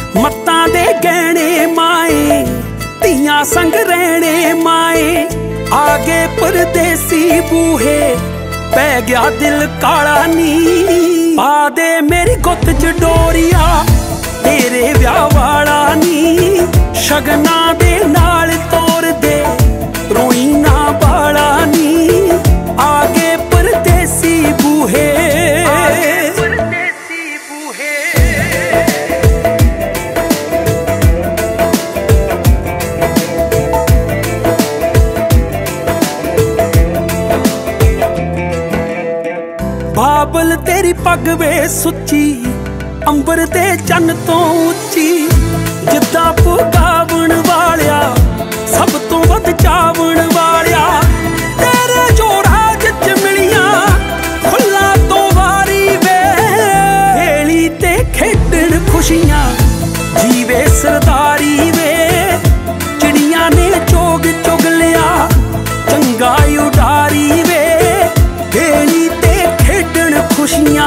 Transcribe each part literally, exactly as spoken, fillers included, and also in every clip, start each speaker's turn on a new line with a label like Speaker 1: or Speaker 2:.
Speaker 1: मत्तां दे गहने माए धीआं संग रहने माए। आगे परदेसी बूहे पै गया दिल काला नी। पा दे मेरी गुत्त च डोरिया तेरे ब्याह वाला नी। शगना दे नाल तोर दे रोई ना बाला नी। आगे परदेसी बूहे बाबल तेरी पग वे सुची अंबर ते चन्न तो उची। जिद्दां पुगावण वालिया सब तो वध चावण वालिया। तेरे जो राज च मिलिया खुला तो वारी वे। वेली ते खेडण खुशियां जीवे सरदारी वे। चिड़ियां ने चोग चुग लिया चंगा उडारी वे। वेली ते खेडण खुशियां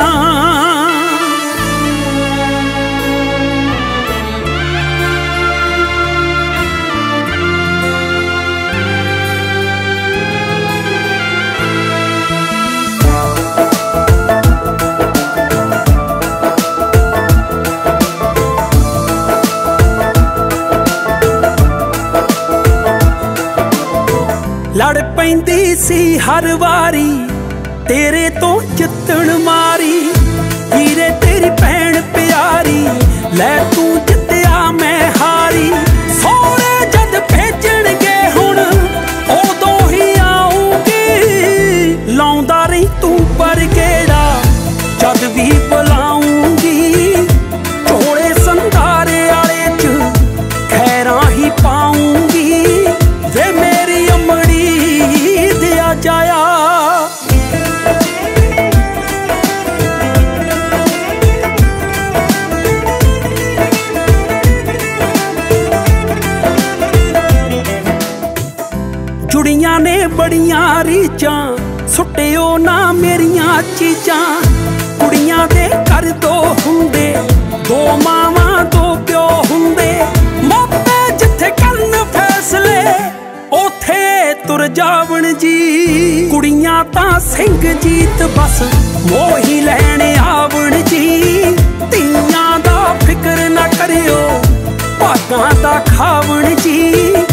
Speaker 1: लड़ पैंदी सी हर वारी तेरे तो जितण मारी। वीरे तेरी भैन प्यारी लै तू जित्या मैं हारी। सोहरे जद भेजणगे हुण उदों ही आऊंगी। लाउंदा रही तू पर गेड़ा जद भी बुलाऊंगी। चोले संधारे आले च खैरां ही पाऊंगी। वे मेरी अमड़ी दिया जाया जुड़ियां ने बड़ियां रीचां। सुटियो ना मेरियां चीजां। कुड़ियां दे घर दो हुंदे दो मावां दो प्यो हुंदे। मोपे जिथे करन फैसले ओथे तुर जावण जी। कुड़ियां तां सिंह जीत बस मोही लैण आवण जी। धीआं दा फिक्र ना करियो भागां दा खावण जी।